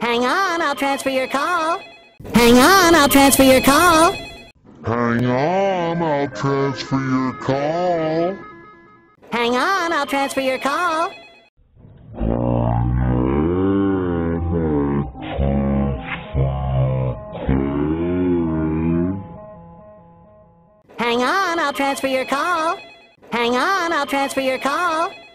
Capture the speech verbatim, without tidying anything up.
Hang on, I'll transfer your call. Hang on, I'll transfer your call. Hang on, I'll transfer your call. Hang on, I'll transfer your call. Hang on, I'll transfer your call. Hang on, I'll transfer your call.